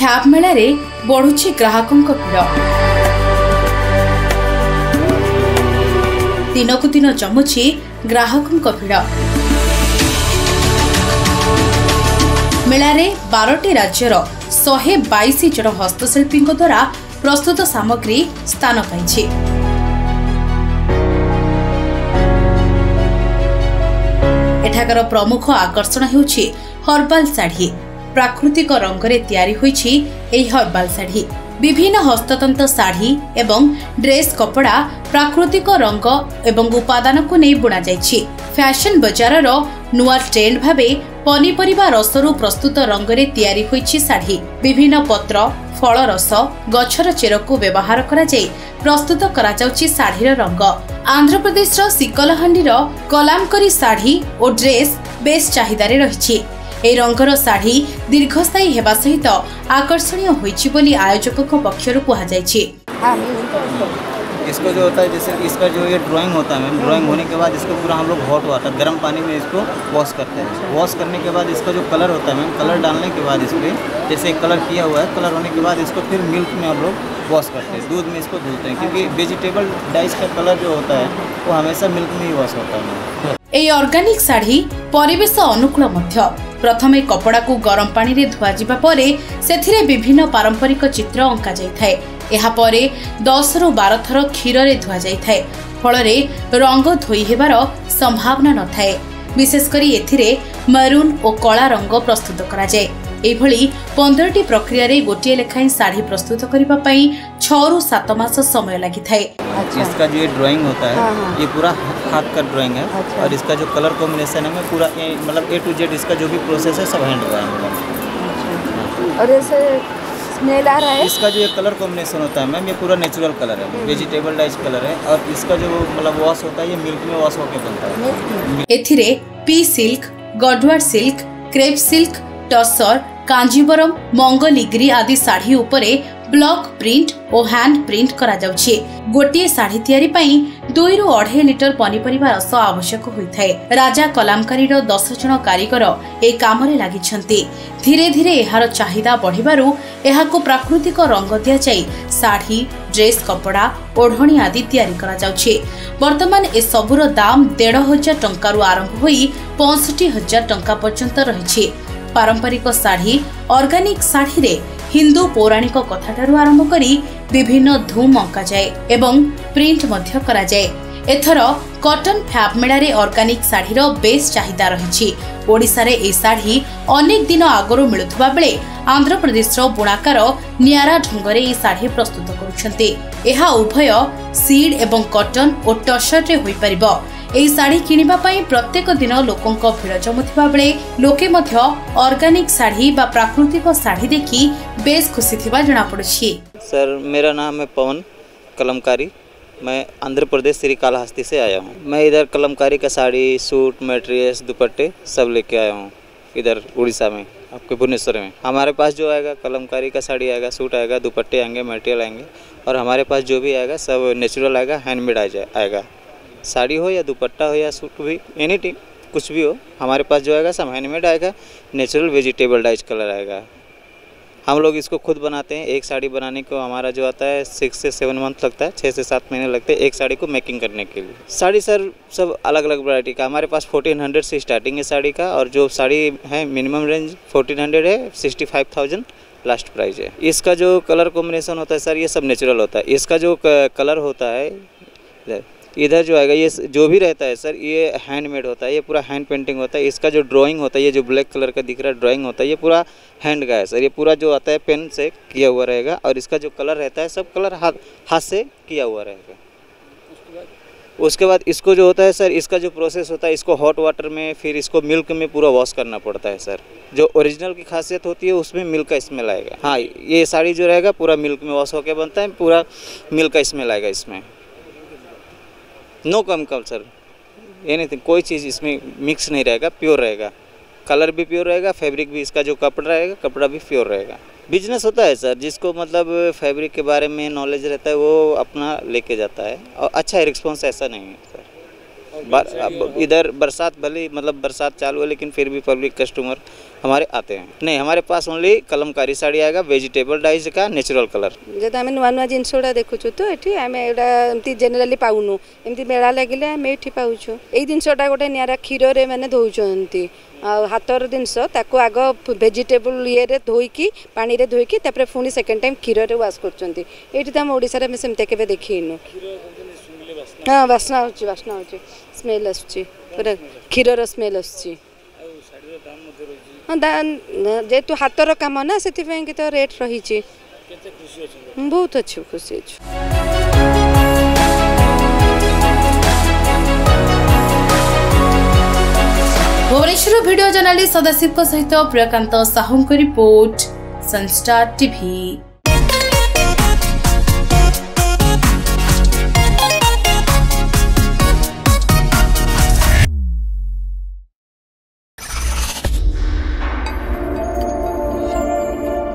Fab मेला रे बढ़ुछि ग्राहकों भीड़। दिनकु दिन जमुछि ग्राहकों भीड़। मेलारे 12टी राज्यर 122 जन हस्तशिल्पी द्वारा प्रस्तुत सामग्री स्थान पाइछि। एठाकर प्रमुख आकर्षण हेउछि हर्बाल साड़ी। प्राकृतिक रंगरे तैयारी होइछि एही हर्बाल साड़ी। विभिन्न हस्ततंत्र साड़ी एवं ड्रेस कपड़ा प्राकृतिक रंग एवं उपादान को नहीं बुना जाइछि। फैशन बजार नुआ ट्रेंड भावे पनीपरिबा रसरू प्रस्तुत रंगरे तैयारी होइछि साड़ी। विभिन्न पत्र फल रस गछर चेर को व्यवहार करा जाय प्रस्तुत करा जाउछि साड़ीर रंग। आंध्र प्रदेश सिकलहांडीर कलामकरी साड़ी और ड्रेस बेस चाहिदारे रहिछि। ए रंगर साड़ी दीर्घस्थायी हेबा सहित आकर्षणीय होइछि बोली आयोजकों पक्षरु कहा जाइछि। इसको जो होता है जैसे इसका जो ये ड्राइंग होता है मैम, ड्राइंग होने के बाद इसको पूरा हम लोग हॉट वाटर गर्म पानी में इसको वॉश करते हैं। वॉश करने के बाद इसका जो कलर होता है मैम, कलर डालने के बाद इसमें जैसे कलर किया हुआ है, कलर होने के बाद इसको फिर मिल्क में हम लोग वॉश करते हैं, दूध में इसको धुलते हैं, क्योंकि वेजिटेबल डाइस का कलर जो होता है वो हमेशा मिल्क में ही वॉश होता है। ए ऑर्गेनिक साड़ी परिवेश अनुकूल मध्य। प्रथमे कपड़ा को गरम पानी रे धुआ जिबा परे सेथिरे विभिन्न पारंपरिक चित्र अंका जाय थाए। एहा परे 10 रु 12 थर क्षीर रे धुआ जाय थाए। फल रे रंग धोई हेबार संभावना न थाए। विशेष करी एथिरे मरून और कला रंग प्रस्तुत करा जाय। एभली 15टी प्रक्रिया रे गोटिए लेखाई साड़ी प्रस्तुत करिबा पई 6 रु 7 मास समय लागि थाए। इसका जो ये ड्राइंग होता है ये पूरा हाथ का ड्राइंग है। और इसका जो कलर कॉम्बिनेशन है मैं पूरा मतलब A to Z इसका जो भी प्रोसेस है सब हैंड हुआ है। और ऐसे स्मेल आ रहा है। इसका जो ये कलर कॉम्बिनेशन होता है मैम ये पूरा नेचुरल कलर है, वेजिटेबल डाइज कलर है। और इसका जो मतलब वॉश होता है ये मिल्क में वॉश होकर बनता है। एथिरे पी silk, Garhwal silk, crepe silk, tussar, Kanjeevaram, Mangalagiri आदि साड़ी उपरे ब्लॉक प्रिंट और हैंड प्रिंट करा जाउछि। गोटिए साड़ी तैयारी पई 2 रु 2.5 लिटर पनीपरिबा रस आवश्यक होइथाय। राजा कलामकारीर 10 जन कारीगर ए कामरे लागिछन्ति। धीरे धीरे एहार चाहिदा बढ़िबारु एहाको प्राकृतिक रंग दिया जाय साड़ी, ड्रेस कपड़ा, ओढ़णी आदि तैयारी करा जाउछि। वर्तमान ए सबुर दाम 1,500 टंका रु आरंभ होई 65,000 टंका पर्यंत रहिछि। पारंपरिक साड़ी ऑर्गेनिक साड़ी रे हिंदू पौराणिक कथाठारु आरंभ करी विभिन्न धूम अंका जाए एवं प्रिंट मध्य करा जाए। एथर कॉटन फैब मेला रे ऑर्गेनिक साड़ीर बेस चाहिदा रहिछि। ओडिसा रे ए साड़ी अनेक दिन आगरो मिलुथबा बेले आंध्र प्रदेश रो बुणाकार नियारा ढंगरे ए साड़ी प्रस्तुत करूछन्ते। एहा उभय सीड एवं कॉटन और टसर रे होई परिबो। एही साड़ी किनिबा पई प्रत्येक दिन लोकंक भीड़ जमुथिबा बेले लोके मध्य ऑर्गेनिक साड़ी बा प्राकृतिक साड़ी देखि बेस खुशी थिबा जणा पड़ुछि। सर मेरा नाम है पवन कलमकारी। मैं आंध्र प्रदेश श्रीकालहस्ती से आया हूँ। मैं इधर कलमकारी का साड़ी, सूट, मटेरियल्स, दुपट्टे सब लेके आया हूँ इधर उड़ीसा में, आपके भुवनेश्वर में। हमारे पास जो आएगा कलमकारी का साड़ी आएगा, सूट आएगा, दुपट्टे आएंगे, मटेरियल आएंगे। और हमारे पास जो भी आएगा सब नेचुरल आएगा, हैंडमेड आएगा। साड़ी हो या दुपट्टा हो या सूट भी, एनीथिंग कुछ भी हो, हमारे पास जो आएगा सब हैंडमेड आएगा। नेचुरल वेजिटेबल डाइज कलर आएगा। हम लोग इसको खुद बनाते हैं। एक साड़ी बनाने को हमारा जो आता है 6 से 7 मंथ लगता है, 6 से 7 महीने लगते हैं एक साड़ी को मेकिंग करने के लिए। साड़ी सर सब अलग अलग वैरायटी का हमारे पास 1400 से स्टार्टिंग है साड़ी का। और जो साड़ी है मिनिमम रेंज 1400 है, 65,000 लास्ट प्राइस है। इसका जो कलर कॉम्बिनेशन होता है सर ये सब नेचुरल होता है। इसका जो कलर होता है इधर जो आएगा ये जो भी रहता है सर ये हैंडमेड होता है, ये पूरा हैंड पेंटिंग होता है। इसका जो ड्राइंग होता है ये जो ब्लैक कलर का दिख रहा है ड्राइंग होता है ये पूरा हैंड का है सर। ये पूरा जो आता है पेन से किया हुआ रहेगा। और इसका जो कलर रहता है सब कलर हाथ से किया हुआ रहेगा। उसके बाद इसको जो होता है सर इसका जो प्रोसेस होता है इसको हॉट वाटर में फिर इसको मिल्क में पूरा वॉश करना पड़ता है सर। जो ओरिजिनल की खासियत होती है उसमें मिल्क का स्मेल आएगा। हाँ ये साड़ी जो रहेगा पूरा मिल्क में वॉश होकर बनता है, पूरा मिल्क का स्मेल आएगा इसमें। नो केमिकल सर, एनीथिंग कोई चीज़ इसमें मिक्स नहीं रहेगा, प्योर रहेगा। कलर भी प्योर रहेगा, फैब्रिक भी इसका जो कपड़ा रहेगा कपड़ा भी प्योर रहेगा। बिजनेस होता है सर, जिसको मतलब फैब्रिक के बारे में नॉलेज रहता है वो अपना लेके जाता है। और अच्छा रिस्पॉन्स ऐसा नहीं है सर। अब इधर बरसात भले मतलब बरसात चालू है लेकिन फिर भी पब्लिक कस्टमर हमारे आते हैं। नहीं, हमारे पास ओनली कलमकारी साड़ी आएगा, वेजिटेबल डाइज का नेचुरल कलर। जब आम नुआ नुआ जिन देखु तो ये आम एमती जेनेराली पाऊनु एमती मेला लगे आम ये पाऊँ। यही जिनटा गोटे निरा क्षीर मैंने धोती हाथर जिनस आग वेजिटेबल ये धोईकी पानी रे धोईकी पुणी सेकेंड टाइम क्षीर रे वाश कर ये आम ओडिशा रे सेमती केबे देखीनु। हाँ बास्ना हो स्मेल आसुची पूरा क्षीर स्मेल आसुची। हाँ जेहेतु हाथर कम ना से तो रेट रही बहुत अच्छी खुशी अच्छी। भुवनेश्वर वीडियो जर्नलिस्ट सदाशिव सहित Priyakant Sahu report Sunstar TV.